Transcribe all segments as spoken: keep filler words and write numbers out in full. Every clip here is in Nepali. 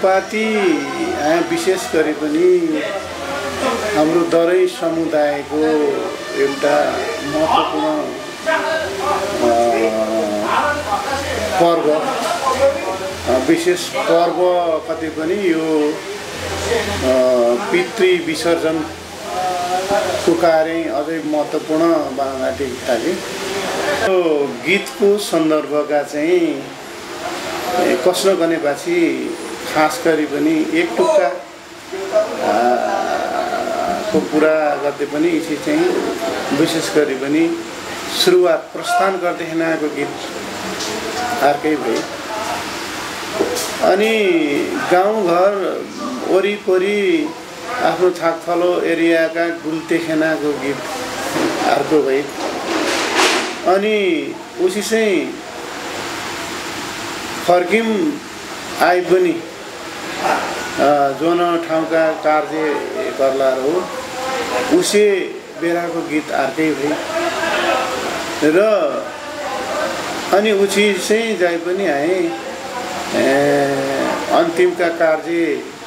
फुलपाती विशेष गरी पनि हाम्रो दरै समुदायको एउटा महत्त्वपूर्ण पर्व विशेष पर्व कतै पनि यो पितृ विसर्जनको कार्य अझै महत्त्वपूर्ण बनाउन थाले। यो गीतको सन्दर्भका चाहिँ कस्न गनेपछि खास गरी पनि एक टुक्का को कुरा गर्दै पनि यसै चाहिँ विशेष गरी पनि सुरुवात प्रस्थान गर्दै आएको गीत अर्कै भए अनि गाउँघर वरिपरि आफ्नो छाकथलो एरियाका गुल्तेखेनाको गीत अर्को भए अनि उसी चाहिँ फर्किम आइ पनि जोन ठाउँका कार्य गर्लाहरू हो उसे बेलाको गीत अर्कै भए र अनि उसी चाहिँ जाइ पनि आए अन्तिमका कार्य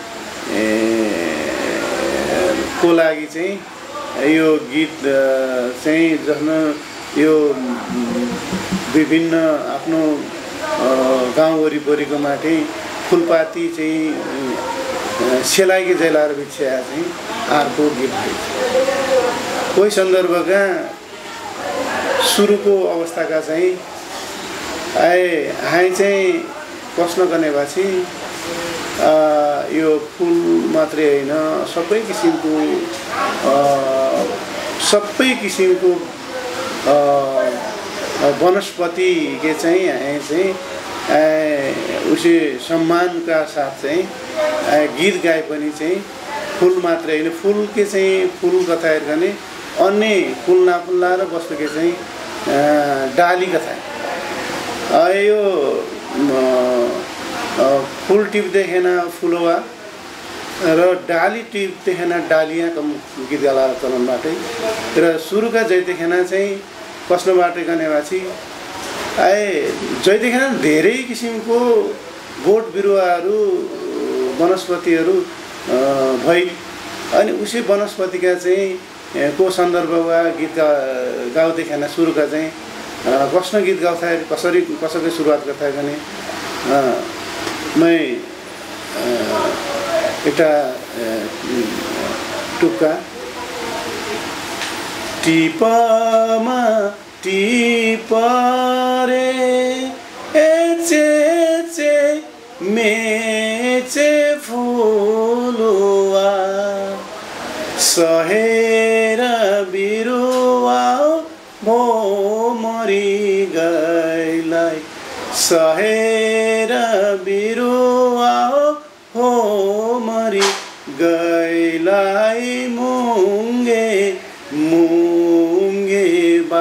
को लागि चाहिँ यो गीत चाहिँ जसमा यो विभिन्न आफ्नो गाउँ वरिपरिको माथि फुलपाती चाहिँ सेलाइकी जैलार बिछ्या चाहिँ अर्को गीत कोही सन्दर्भका सुरुको अवस्थाका चाहिँ आए हाई चाहिँ प्रश्न गर्नेपछि यो फुल मात्रै होइन सबै किसिमको सबै किसिमको वनस्पति के चाहिँ आए चाहिँ उसे सम्मानका साथ चाहिँ गीत गाए पनि चाहिँ फुल मात्रै होइन फुल के चाहिँ फुल कथा गर्ने अन्य फुल्ला फुल्ला र वस्तु के चाहिँ डाली कथा यो फुल टिप देखेन फुलवा र डाली टिप देखेन डालिया कम गीत गाला चलनबाटै र सुरुका जैतेखेन चाहिँ कस्नबाटै गनेपछि आए जैतेखेन धेरै किसिमको बोट बिरुवाहरू वनस्पतिहरू भई अनि उसी वनस्पतिका चाहिँ को सन्दर्भमा गीत गाउँदैखेन सुरुका चाहिँ कस्न गीत गाउँदाखेरि कसरी कसरी सुरुवात गर्दा भने मै एउटा टुक्का टिपमा टिप रे एचे चे मेचे फुलुवा सहेर बिरुवा भो मरि गइलाई सहेर बिरुवा हो मरि गइलाई मुङ्गे मुङ्गे बा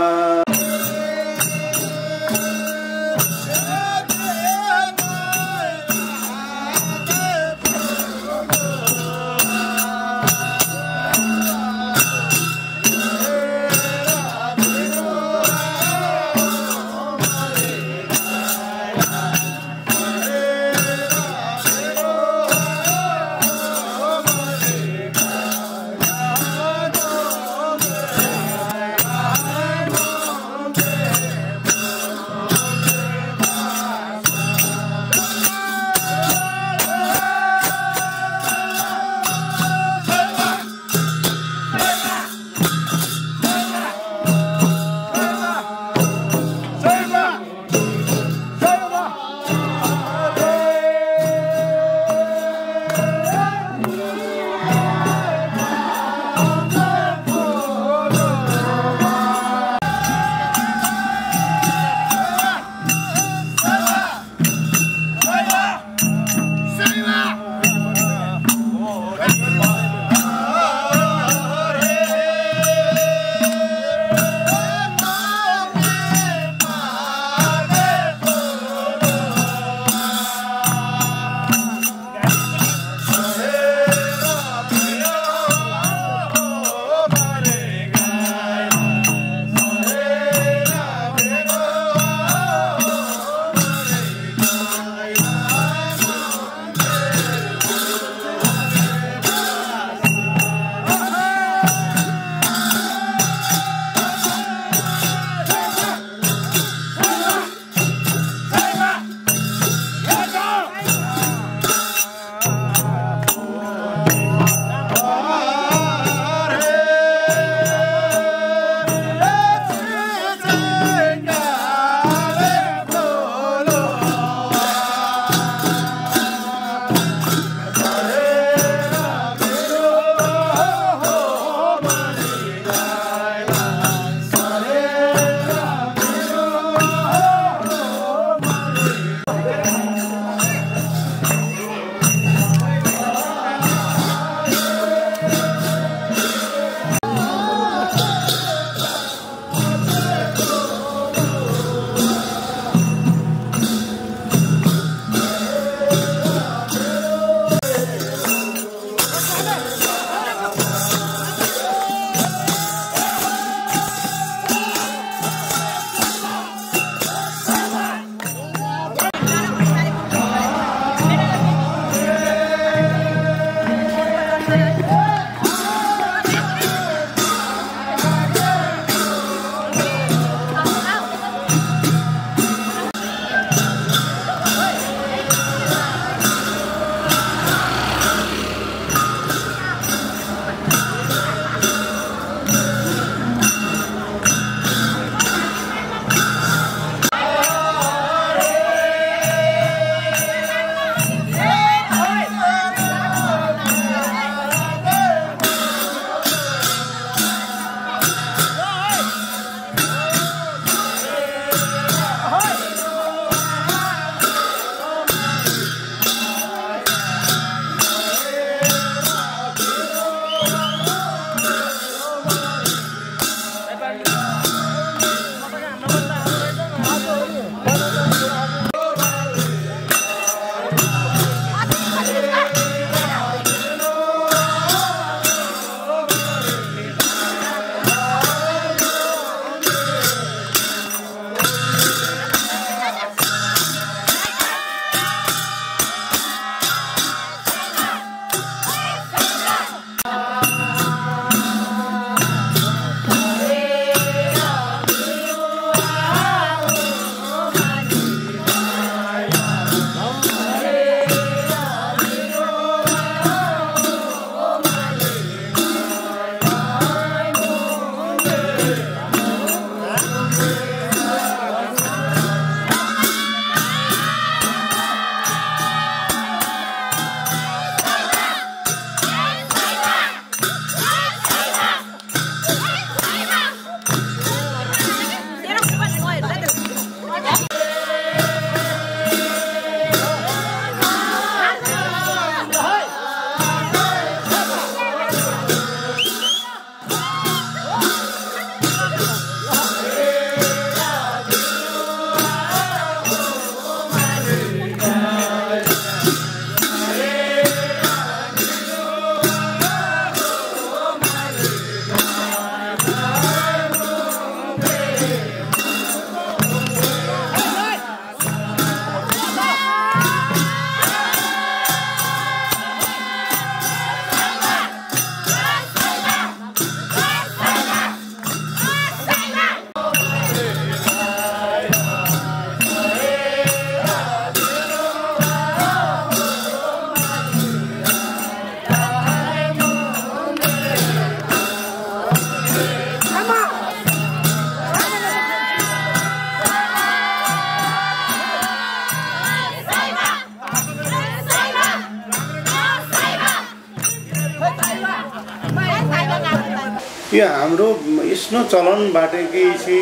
यो हाम्रो यस्तो चलनबाट कि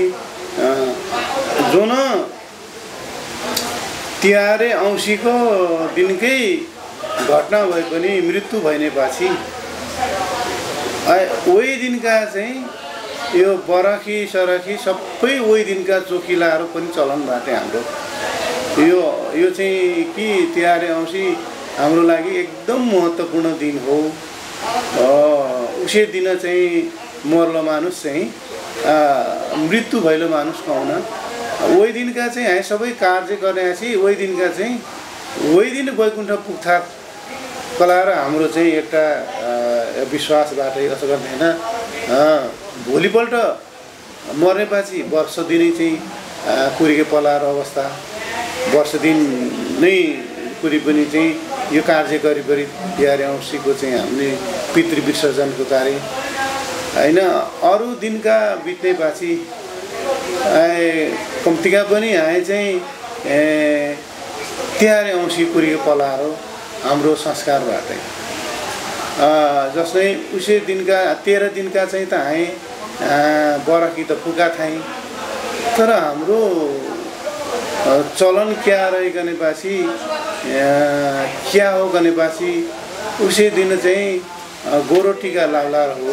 जुन तिहारे औँसीको दिनकै घटना भए पनि मृत्यु भएपछि ओइ दिनका चाहिँ यो बरखी सरखी सबै ओइ दिनका चोखिलाहरू पनि चलनबाट हाम्रो यो यो चाहिँ कि तिहारे औँसी हाम्रो लागि एकदम महत्त्वपूर्ण दिन हो। उसै दिन चाहिँ मर्लो मानुस चाहिँ मृत्यु भइलो मानुस कहुन ओइ दिनका चाहिँ हामी सबै कार्य गरेपछि ओइ दिनका चाहिँ ओइ दिन वैकुण्ठ पुग्था कला र हाम्रो चाहिँ एउटा विश्वासबाट यसो गर्ने होइन। भोलिपल्ट मरेपछि वर्ष दिनै चाहिँ कुरीको पलाएर अवस्था वर्ष दिन नै कुरी पनि चाहिँ यो कार्य गरी गरी तिहारे औँसीको चाहिँ हामीले पितृ विसर्जनको कार्य होइन। अरू दिनका बित्नेपछि कम्तीका पनि हामी चाहिँ तिहारे औँसी कुरीको पलाएर हाम्रो संस्कारबाटै जस्तै उसै दिनका तेह्र दिनका चाहिँ त हामी बरखी त पुगा थाई तर हाम्रो चलन क्या रहे गनेपछि क्या हो गनेपछि उसै दिन चाहिँ गोरो टीका लाउलार हो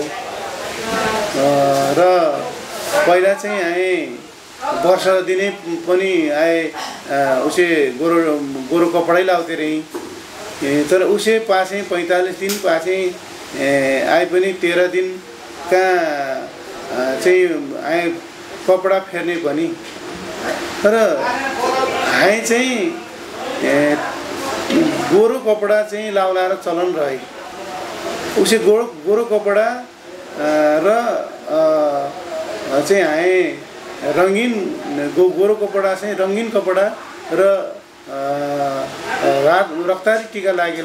र पहिला चाहिँ हामी वर्ष दिनै पनि आए उसै गोरो गोरो कपडै लाउँथे रही तर उसै पासै पैँतालिस दिन पासै आए पनि तेह्र दिन कहाँ चाहिँ आए कपडा फेर्ने पनि तर हामी चाहिँ गोरो कपडा चाहिँ लाउलाएर चलन रहे उसे गोरो गोरो कपडा र चाहिँ आए रङ्गीन गो गोरो कपडा चाहिँ रङ्गीन कपडा र रात रक्तारी टीका लागेको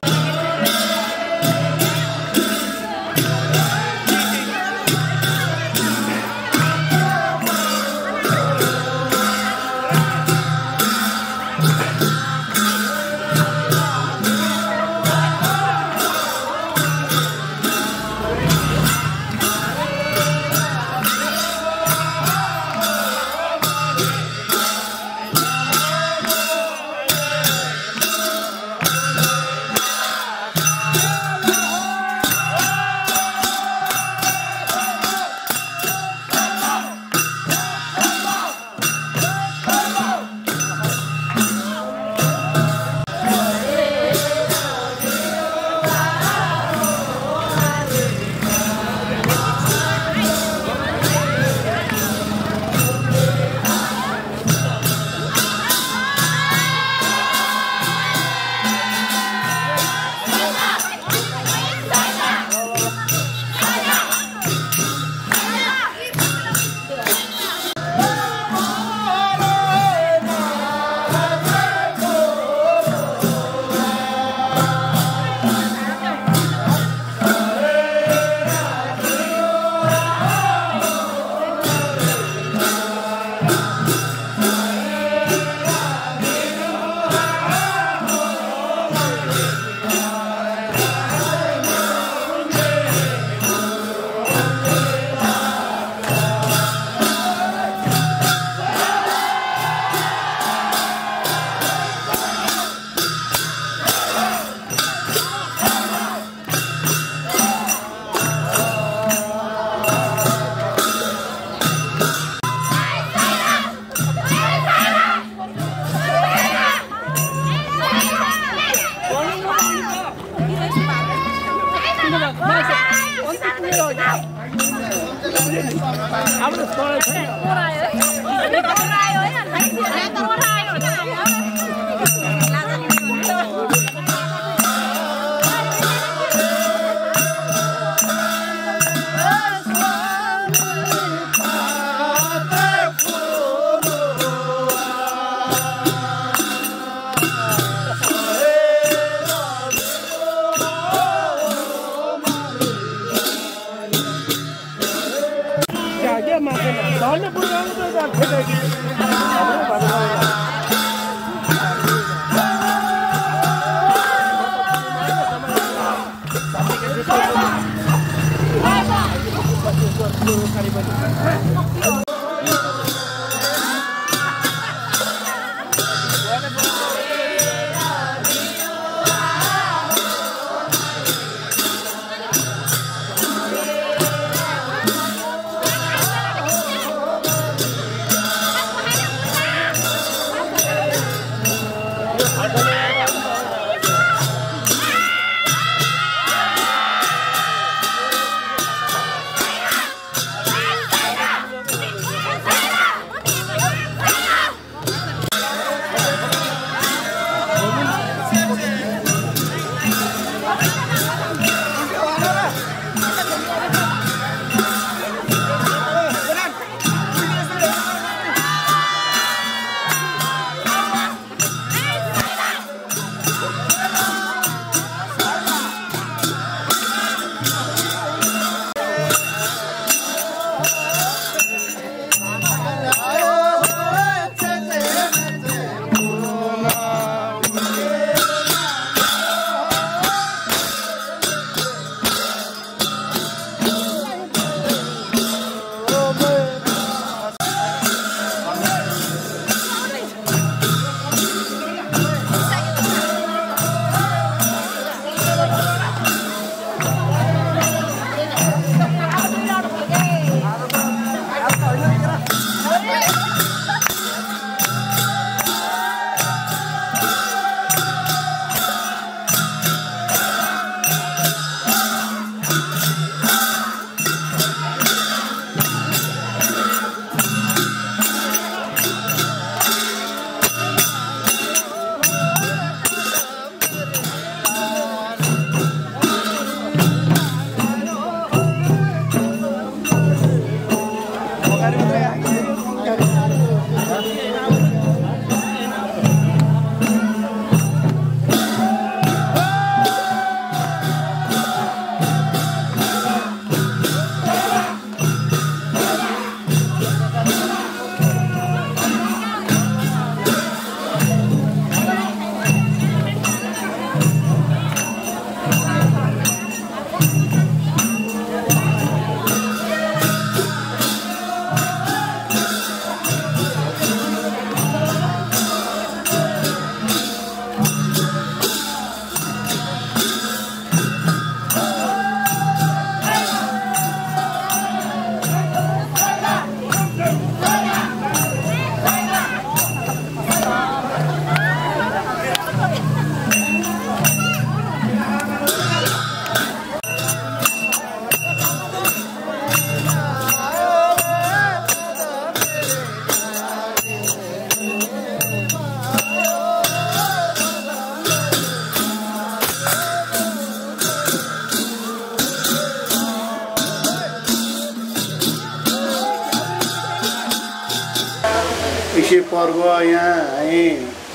इसे पर्व यहाँ है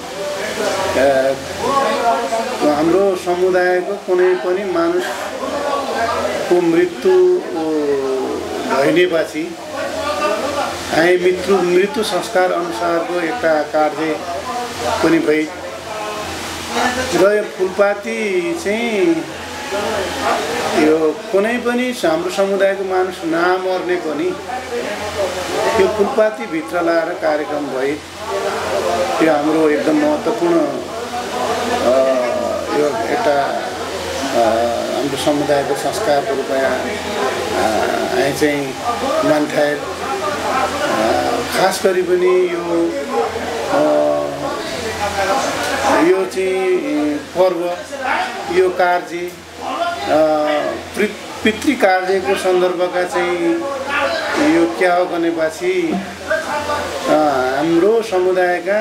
हाम्रो समुदायको कुनै पनि मानिसको मृत्यु भइनेपछि हामी मृत्यु मृत्यु संस्कार अनुसारको एउटा कार्य पनि भई र यो फुलपाती चाहिँ यो कुनै पनि हाम्रो समुदायको मानिस नमर्ने पनि यो फुलपाती भित्र लाएर कार्यक्रम भए त्यो हाम्रो एकदम महत्त्वपूर्ण यो एउटा हाम्रो समुदायको संस्कारको रूपमा हामी चाहिँ मान्थ्यौँ। खास गरी पनि यो यो चाहिँ पर्व यो कार्य पितृ कार्यको सन्दर्भका चाहिँ यो क्या हो भनेपछि हाम्रो समुदायका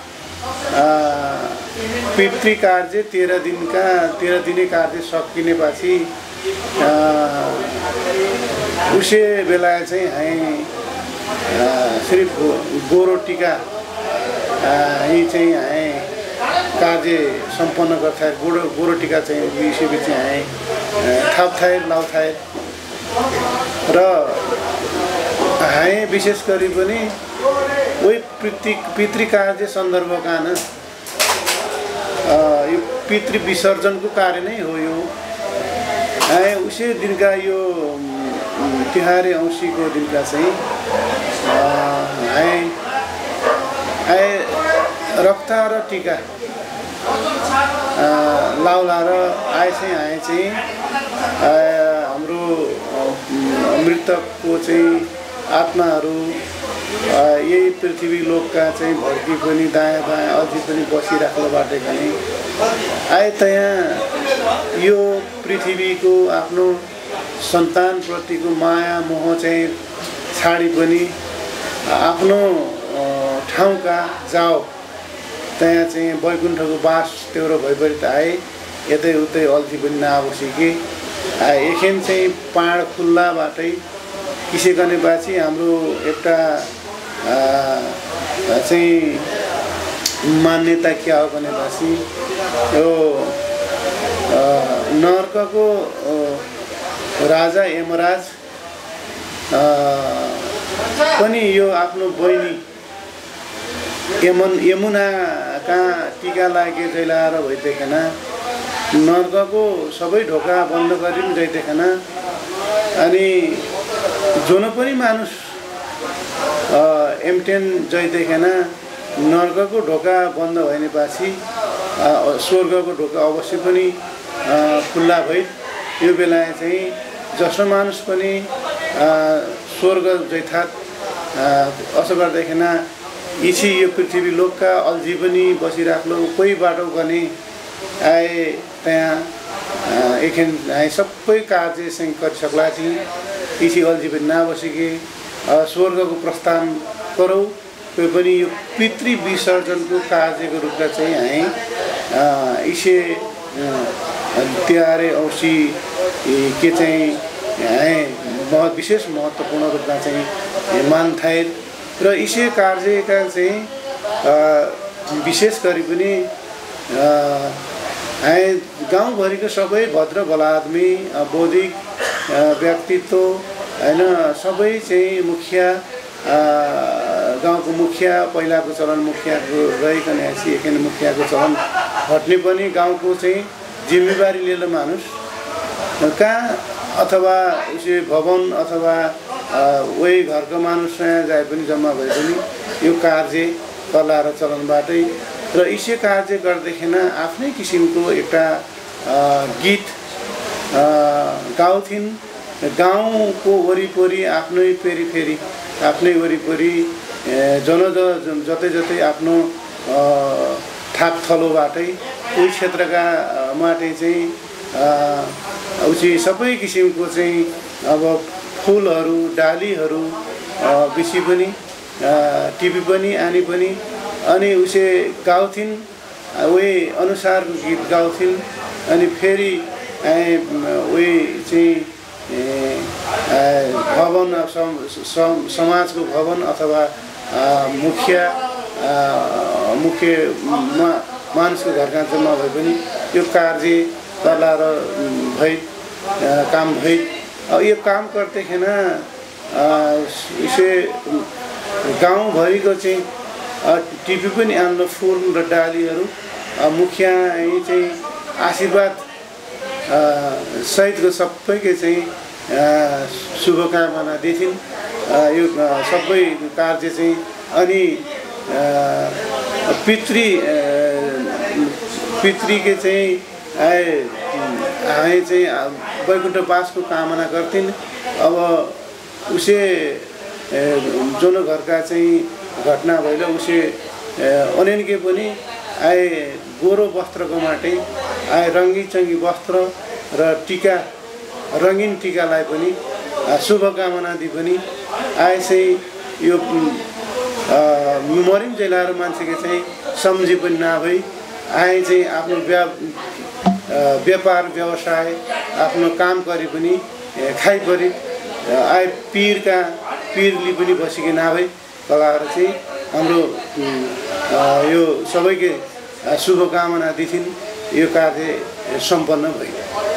पितृ कार्य तेह्र दिनका तेह्र दिने कार्य सकिनेपछि उसे बेला चाहिँ हामी सिर्फ गोरो टिका यही चाहिँ हामी कार्य सम्पन्न गर्थे गोरो गोरो टिका चाहिँ विषय चाहिँ थाप्थे लाउँथे र हामी विशेष गरी पनि वही पितृ पितृ कार्य सन्दर्भका न यो पितृ विसर्जनको कार्य नै हो यो हामी उसी दिनका यो तिहारे औँसीको दिनका चाहिँ हामी रक्ता र टिका लाउला र आए चाहिँ आए चाहिँ हाम्रो मृतकको चाहिँ आत्माहरू यही पृथ्वी लोकका चाहिँ भर्ती पनि दायाँ बायाँ अझै पनि बसिराख्नु बाटेका नै आए त्यहाँ यो पृथ्वीको आफ्नो सन्तानप्रतिको माया मोह चाहिँ छाडी पनि आफ्नो ठाउँका जाओ त्यहाँ चाहिँ वैकुण्ठको बास तेरो भइपरि आए यतै उतै अल्छी पनि नआबोसी एखेन चाहिँ पाड खुल्लाबाटै किसे गर्नेपछि हाम्रो एउटा चाहिँ मान्यता क्या हो भनेपछि यो नर्कको राजा यमराज पनि यो आफ्नो बहिनी यमन यमुनाका टीका लागे जैलाएर भइदिएन नर्कको सबै ढोका बन्द गरिन् जइदिएन अनि जोन पनि मानुस एमटेन जइदिएन नर्कको ढोका बन्द भएपछि स्वर्गको ढोका अवश्य पनि खुल्ला भई यो बेला चाहिँ जसो मानुस पनि स्वर्ग जैथात असो गर्दैखेन इछि यो पृथ्वी लोकका अल्झी पनि बसिराख्लो कोही बाटो गर्ने आए त्यहाँ एकखेन सबै कार्य चाहिँ गरिसक्ला थिए इछि अल्झी पनि नबसेकी स्वर्गको प्रस्थान गरौँ त्यो पनि यो पितृ विसर्जनको कार्यको रूपमा चाहिँ हामी इसे तिहारे औँसी के चाहिँ बहुत विशेष महत्त्वपूर्ण रूपमा चाहिँ मान्थे र इसे कार्यका चाहिँ विशेष गरी पनि गाउँभरिको सबै भद्र भला आदमी बौद्धिक व्यक्तित्व हैन सबै चाहिँ मुखिया गाउँको मुखिया पहिलाको चलन मुखियाको रहिकन आएपछि एकन मुखियाको चलन हट्ने पनि गाउँको चाहिँ जिम्मेवारी लिएर मानुस कहाँ अथवा उसे भवन अथवा वही घरको मानुस नयाँ जाए पनि जम्मा भए पनि यो कार्य कला र चलनबाटै र इसे कार्य गर्दैखेन आफ्नै किसिमको एउटा गीत गाउँथिन् गाउँको वरिपरि आफ्नै पेरिफेरी आफ्नै वरिपरि जन जतै जतै आफ्नो थाक थलोबाटै उही क्षेत्रका माटै चाहिँ उसी सबै किसिमको चाहिँ अब फुलहरू डालीहरू बेसी पनि टिपी पनि आनी पनि अनि उसे गाउँथिन् उही अनुसार गीत गाउँथिन् अनि फेरि उही चाहिँ भवन समाजको भवन अथवा मुखिया मुख्य मानिसको घरका जम्मा भए पनि यो कार्य तला र भई काम भई अब यो काम गर्दैखेन इसे गाउँभरिको चाहिँ टिपी पनि आउनु फुल र डालीहरू मुखिया चाहिँ आशीर्वाद सहितको सबैको चाहिँ शुभकामना दिथिन् यो सबै कार्य चाहिँ अनि पितृ पितृके चाहिँ आए चाहिँ वैकुण्ठ वासको कामना गर्थिन्। अब उसे जुन घरका चाहिँ घटना भइल उसे अनेनके पनि आए गोरो वस्त्रको माटै आए रङ्गी चङ्गी वस्त्र र टीका रङ्गीन टीकालाई पनि शुभकामना दिए पनि आए चाहिँ यो मरिम जलाएर मान्छेको चाहिँ सम्झी पनि नभई आए चाहिँ आफ्नो व्या व्यापार व्यवसाय आफ्नो काम गरे पनि खाइ परि आए पीरका पीरले पनि बसेको नभई कलाहरू चाहिँ हाम्रो यो सबैको शुभकामना दिथिन्। यो कार्य सम्पन्न भयो।